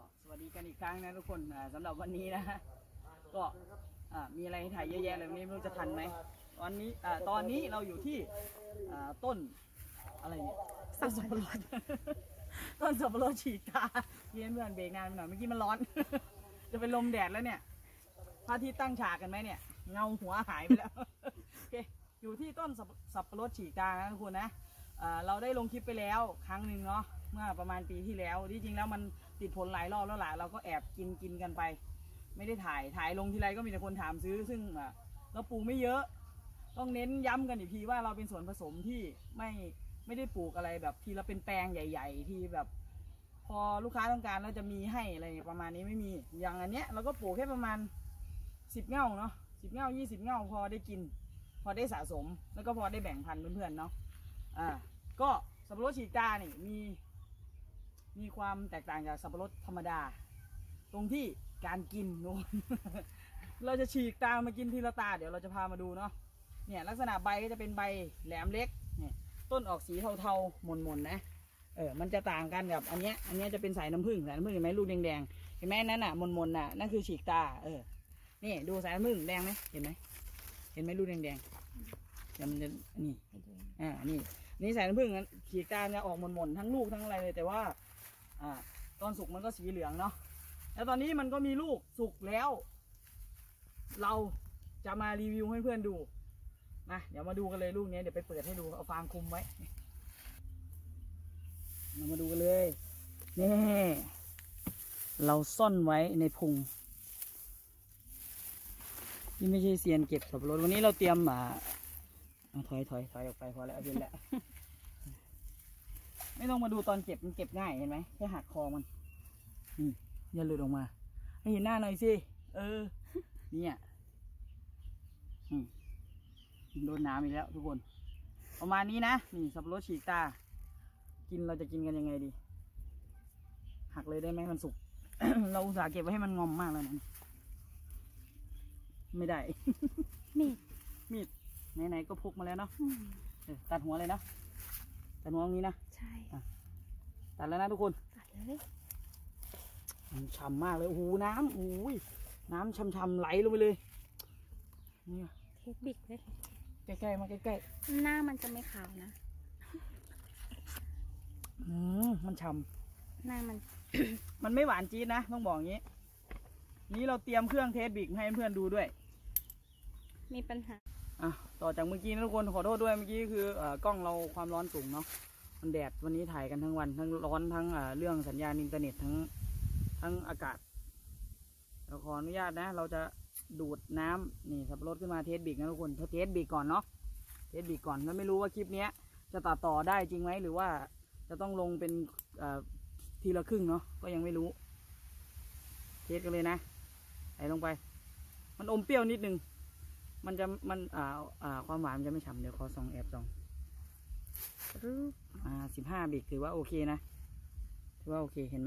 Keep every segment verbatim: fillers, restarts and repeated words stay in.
สวัสดีกันอีกครั้งนะทุกคนสำหรับวันนี้นะก็มีอะไรให้ถ่ายเยอะแยะเลยวันนี้ไม่รู้จะทันไหมตอนนี้ตอนนี้เราอยู่ที่ต้นอะไรเนี่ยต้นสับปะรดต้นสับปะรดฉีกตาเพื่อนเพื่อนเบรกนานไปหน่อยเมื่อกี้มันร้อนจะเป็นลมแดดแล้วเนี่ยพระอาทิตย์ตั้งฉากกันไหมเนี่ยเงาหัวหายไปแล้วโอเคอยู่ที่ต้นสับปะรดฉีกตานะทุกคนนะเราได้ลงคลิปไปแล้วครั้งหนึ่งเนาะเมื่อประมาณปีที่แล้วที่จริงแล้วมันติดผลหลายรอบแล้วแหละเราก็แอบกินกินกันไปไม่ได้ถ่ายถ่ายลงทีไรก็มีแต่คนถามซื้อซึ่งเราปลูกไม่เยอะต้องเน้นย้ำกันอีกทีว่าเราเป็นสวนผสมที่ไม่ไม่ได้ปลูกอะไรแบบทีละเป็นแปลงใหญ่ๆที่แบบพอลูกค้าต้องการเราจะมีให้อะไรประมาณนี้ไม่มีอย่างอันเนี้ยเราก็ปลูกแค่ประมาณสิบเง่าเนาะสิบเง่ายี่สิบเง่าพอได้กินพอได้สะสมแล้วก็พอได้แบ่งพันเพื่อนๆเนาะอ่าก็สับปะรดฉีกตานี่มีมีความแตกต่างจากสับปะรดธรรมดาตรงที่การกินนู้น เราจะฉีกตามากินทีละตาเดี๋ยวเราจะพามาดูเนาะเนี่ยลักษณะใบก็จะเป็นใบแหลมเล็กเนี่ยต้นออกสีเทาๆหม่นๆนะเออมันจะต่างกันกับอันเนี้ยอันเนี้ยจะเป็นสายน้ำผึ้งสายน้ำผึ้งเห็นไหมลูกแดงๆเห็นไหมนั่นน่ะหม่นๆน่ะนั่นคือฉีกตาเออนี่ดูสายน้ำผึ้งแดงไหมเห็นไหมเห็นไหมลูกแดงๆเดี๋ยวมันจะนี่อ่านี่นี่สายน้ำผึ้งฉีกตาจะออกหม่นๆทั้งลูกทั้งอะไรเลยแต่ว่าอ่าตอนสุกมันก็สีเหลืองเนาะแล้วตอนนี้มันก็มีลูกสุกแล้วเราจะมารีวิวให้เพื่อนดูนะเดี๋ยวมาดูกันเลยลูกนี้เดี๋ยวไปเปิดให้ดูเอาฟางคุมไว้เรามาดูกันเลยนี่เราซ่อนไว้ในพุงที่ไม่ใช่เซียนเก็บสับปะรดวันนี้เราเตรียมอ่าถอยถอยถอยออกไปพอแล้วเอาเย็นแล้วไม่ต้องมาดูตอนเก็บมันเก็บง่ายเห็นไหมแค่หักคอมันนี่อย่าหลุดออกมาให้เห็นหน้าหน่อยสิเออเนี่ยโดนน้ำอีกแล้วทุกคนประมาณนี้นะนี่สับปะรดฉีกตากินเราจะกินกันยังไงดีหักเลยได้ไหมมันสุก เราอุตส่าห์เก็บไว้ให้มันงอมมากแล้วนะไม่ได้มีดมีดไหนๆก็พกมาแล้วเนาะตัดหัวเลยนะตัดหัวตรงนี้นะใช่ตัดแล้วนะทุกคนตัดเลยมันฉ่ำมากเลยโอ้โหน้ำโอ้ยน้ำช่ำๆไหลลงไปเลยนี่เทคบิกเลยใกล้ๆมาใกล้ๆหน้ามันจะไม่ขาวนะอืมมันฉ่ำหน้ามันมันไม่หวานจี๊ดนะต้องบอกอย่างนี้นี้เราเตรียมเครื่องเทสบิกให้เพื่อนดูด้วยมีปัญหาอ่ะต่อจากเมื่อกี้นะทุกคนขอโทษด้วยเมื่อกี้คือเอ่อกล้องเราความร้อนสูงเนาะมันแดดวันนี้ถ่ายกันทั้งวันทั้งร้อนทั้งเอ่อเรื่องสัญญาณอินเทอร์เน็ตทั้งทั้งอากาศเราขออนุญาตนะเราจะดูดน้ำนี่สับปะรดขึ้นมาเทสบิกนะทุกคนเทสบิกก่อนเนาะเทสบิกก่อนแล้วไม่รู้ว่าคลิปนี้จะตัดต่อได้จริงไหมหรือว่าจะต้องลงเป็นทีละครึ่งเนาะก็ยังไม่รู้เทสกันเลยนะใส่ลงไปมันอมเปรี้ยวนิดนึงมันจะมันอ่าอ่าความหวานมันจะไม่ฉ่ำเดี๋ยวขอส่องแอบส่องอ่าสิบห้าบิกถือว่าโอเคนะถือว่าโอเคเห็นไหม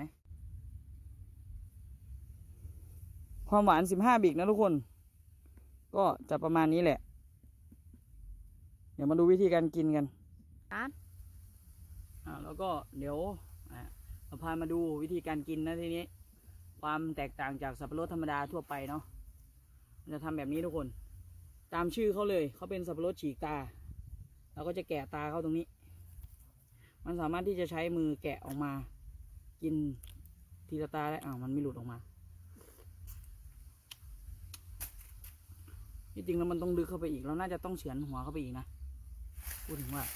ความหวานสิบห้าบิกนะทุกคนก็จะประมาณนี้แหละเดี๋ยวมาดูวิธีการกินกันอ่าแล้วก็เดี๋ยวเราพามาดูวิธีการกินนะทีนี้ความแตกต่างจากสับปะรดธรรมดาทั่วไปเนาะมันจะทำแบบนี้ทุกคนตามชื่อเขาเลยเขาเป็นสับปะรดฉีกตาเราก็จะแกะตาเขาตรงนี้มันสามารถที่จะใช้มือแกะออกมากินทีละตาได้อ้าวมันไม่หลุดออกมาจริงๆแล้วมันต้องดึกเข้าไปอีกเราน่าจะต้องเฉือนหัวเข้าไปอีกนะพูดถึงว่า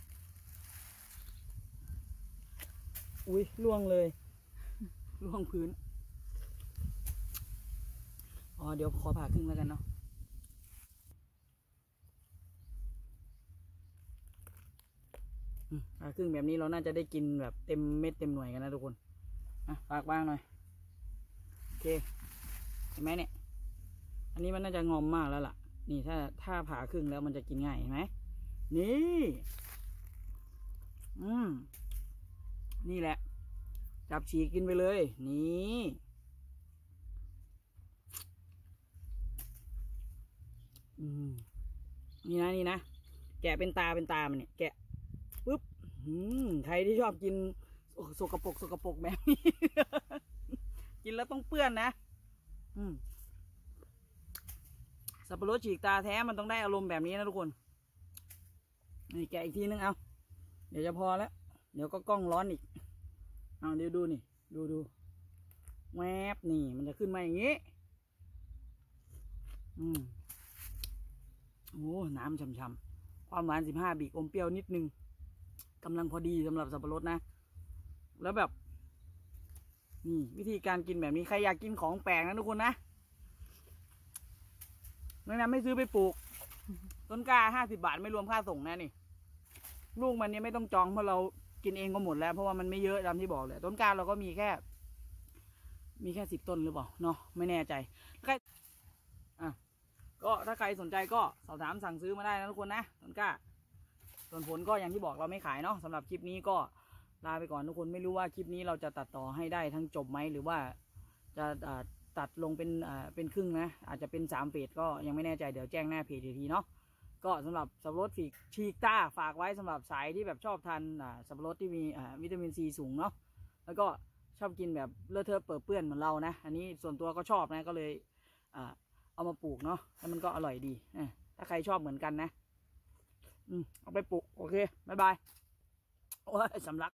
อุ้ยล่วงเลยล่วงพื้นอ๋อเดี๋ยวขอผ่าครึ่งแล้วกันเนาะผ่าครึ่งแบบนี้เราน่าจะได้กินแบบเต็มเม็ดเต็มหน่วยกันนะทุกคนอ่ะปากบ้างหน่อยโอเคเห็นไหมเนี่ยอันนี้มันน่าจะงอมมากแล้วล่ะนี่ถ้าถ้าผ่าครึ่งแล้วมันจะกินง่ายเห็นไหมนี่อืมนี่แหละจับฉีกกินไปเลยนี่อืมนี่นะนี่นะแกะเป็นตาเป็นตามันเนี่ยแกะปุ๊บอืมใครที่ชอบกินสกปรกสกปรกแบบนี้กินแล้วต้องเปื้อนนะอืมสับปะรดฉีกตาแท้มันต้องได้อารมณ์แบบนี้นะทุกคนนี่แกะอีกทีนึงเอาเดี๋ยวจะพอแล้วเดี๋ยวก็กล้องร้อนอีกเอาเดี๋ยวดูนี่ดูดูแวบนี่มันจะขึ้นมาอย่างนี้อืมโอ้น้ำช่ำๆความหวานสิบห้าบีกอมเปรี้ยวนิดนึงกำลังพอดีสำหรับสับปะรดนะแล้วแบบนี่วิธีการกินแบบนี้ใครอยากกินของแปลกนะทุกคนนะแนะนำไม่ซื้อไปปลูกต้นกล้าห้าสิบบาทไม่รวมค่าส่งนะนี่ลูกมันเนี่ยไม่ต้องจองเพราะเรากินเองก็หมดแล้วเพราะว่ามันไม่เยอะตามที่บอกเลยต้นกล้าเราก็มีแค่มีแค่สิบต้นหรือเปล่าเนาะไม่แน่ใจใครอ่ะก็ถ้าใครสนใจก็สอบถามสั่งซื้อมาได้นะทุกคนนะต้นกล้าส่วนผลก็อย่างที่บอกเราไม่ขายเนาะสำหรับคลิปนี้ก็ลาไปก่อนทุกคนไม่รู้ว่าคลิปนี้เราจะตัดต่อให้ได้ทั้งจบไหมหรือว่าจะตัดลงเป็นเป็นครึ่งนะอาจจะเป็นสามเฟสก็ยังไม่แน่ใจเดี๋ยวแจ้งหน้าเพจอีกทีเนาะก็สำหรับสับปะรดฝีกฉีกต้าฝากไว้สำหรับสายที่แบบชอบทานสับปะรดที่มีวิตามินซีสูงเนาะแล้วก็ชอบกินแบบเลอะเทอะเปื้อนเปื้อนเหมือนเรานะอันนี้ส่วนตัวก็ชอบนะก็เลยเอามาปลูกเนาะแล้วมันก็อร่อยดีถ้าใครชอบเหมือนกันนะอืมเอาไปปลูกโอเคบ๊ายบายโอ้ยสำลัก